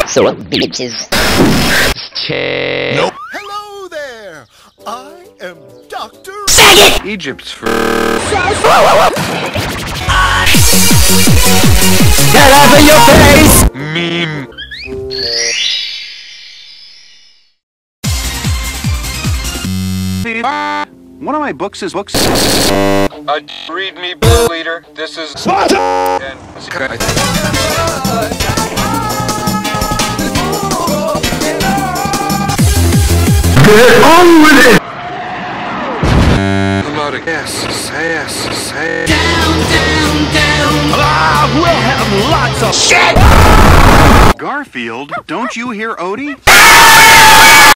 So what bitches? Nope. Hello there! I am Dr. Faggot! Egypt's for... Get out of your face! Meme. One of my books is books. Read me, leader. This is... And... Get on with it! A lot of ass. Ah, we'll have lots of shit! Garfield, don't you hear Odie?